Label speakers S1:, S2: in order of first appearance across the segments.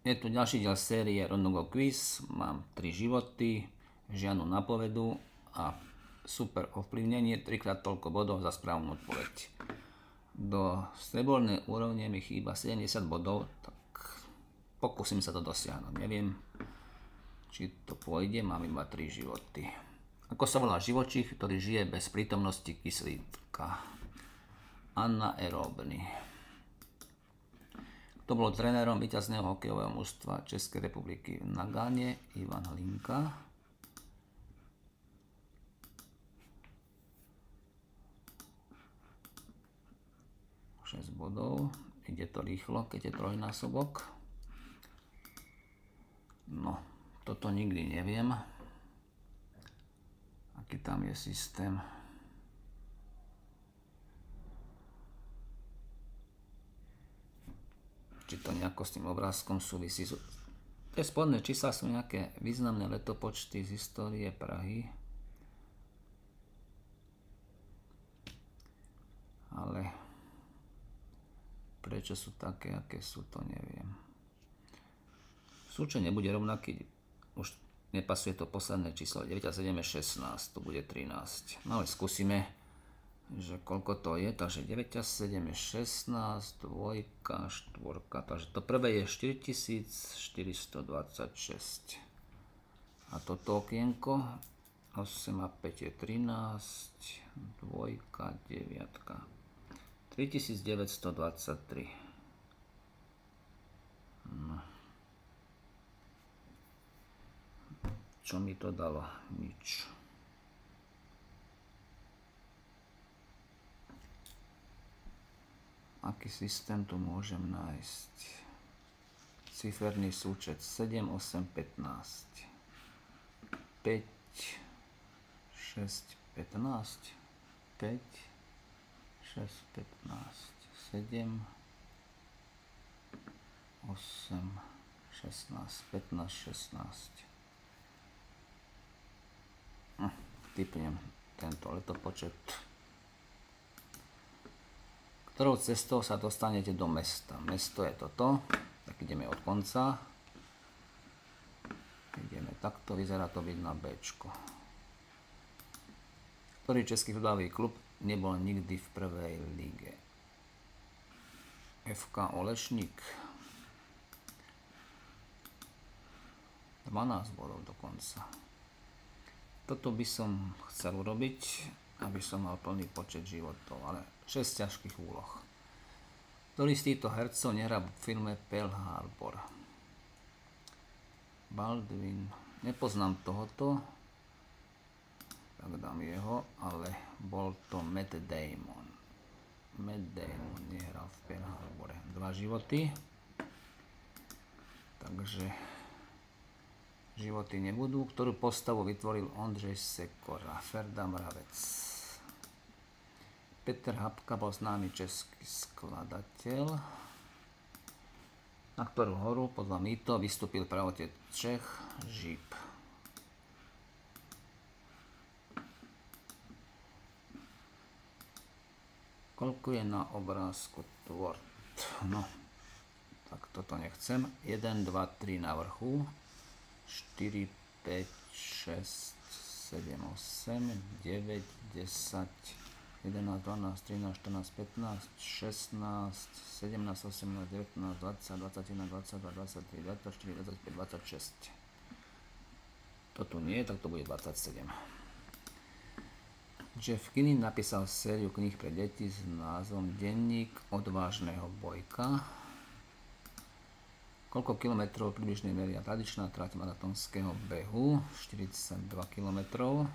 S1: Je tu ďalší diel série Rondogo Quiz. Mám 3 životy, žiadnu napovedu a super ovplyvnenie, 3-krát toľko bodov za správnu odpoveď. Do strebornej úrovne mi chýba 70 bodov, tak pokúsim sa to dosiahnuť. Neviem, či to pôjde, mám iba 3 životy. Ako sa volá živočích, ktorý žije bez prítomnosti kyslíka? Anaeróbny. Kto bol trénerom víťazného hokejového mužstva Českej republiky v Nagáne? Ivan Hlinka. Šesť bodov. Ide to rýchlo, keď je trojnásobok. No, toto nikdy neviem. Aký tam je systém. Či to nejako s tým obrázkom súvisí. Tie spodné čísla sú nejaké významné letopočty z histórie Prahy. Ale prečo sú také, aké sú, to neviem. Súčet nebude rovnaký, už nepasuje to posledné číslo. 9 a 7 je 16, to bude 13. No ale skúsime, že koľko to je, takže 9 a 7 je 16, 2, 4, takže to prvé je 4426. A toto okienko, 8 a 5 je 13, 2, 9, 3923. No. Čo mi to dalo? Nič. Aký systém tu môžem nájsť? Ciferný súčet 7, 8, 15. 5, 6, 15. 5, 6, 15. 7, 8, 16, 15, 16. Typnem tento letopočet. Ktorou cestou sa dostanete do mesta? Mesto je toto, tak ideme od konca. Ideme takto, vyzerá to byť na Bčko. Ktorý český futbalový klub nebol nikdy v prvej lige? FK Olešník. 12 bodov dokonca. Toto by som chcel urobiť, aby som mal plný počet životov, ale 6 ťažkých úloh. Ktorý z týchto hercov nehrá v filme Pearl Harbor? Baldwin. Nepoznám tohoto, tak dám jeho, ale bol to Matt Damon. Matt Damon nehral v Pearl Harbore. 2 životy. Takže životy nebudú. Ktorú postavu vytvoril Ondřej Sekora? Ferda Mravec. Peter Hapka bol známy český skladateľ. Na ktorú horu podľa mýto vystúpil pravotec Čech Žip. Koľko je na obrázku tvort? No, tak toto nechcem. 1, 2, 3 na vrchu. 4, 5, 6, 7, 8, 9, 10, 11, 12, 13, 14, 15, 16, 17, 18, 19, 20, 21, 22, 23, 24, 25, 26. To tu nie je, tak to bude 27. Jeff Kinney napísal sériu kníh pre deti s názvom Denník odvážneho bojka. Koľko kilometrov približne meria tradičná trať maratónskeho behu? 42 kilometrov.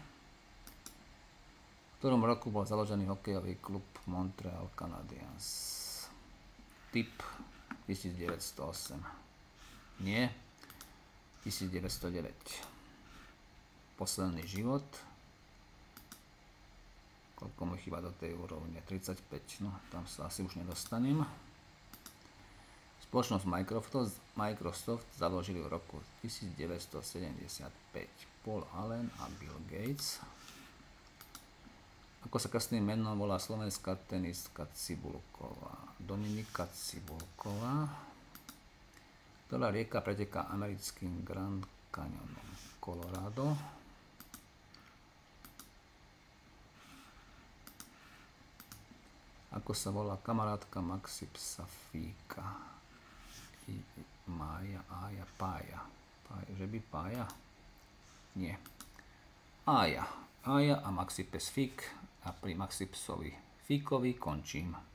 S1: V ktorom roku bol založený hokejový klub Montreal Canadiens? Typ 1908. Nie. 1909. Posledný život. Koľko mu chýba do tej úrovne? 35. No, tam sa asi už nedostanem. Spoločnosť Microsoft založili v roku 1975 Paul Allen a Bill Gates. Ako sa krstným menom volá slovenská tenistka Cibulková? Dominika Cibulková. Ktorá rieka preteká americkým Grand Canyonom? Colorado. Ako sa volá kamarátka Maxi Psafíka? Mája, Ája, Pája. Že by Pája? Nie. Ája. Ája a Maxi Pes Fík. A pri Maxi Psovi Fíkovi končím.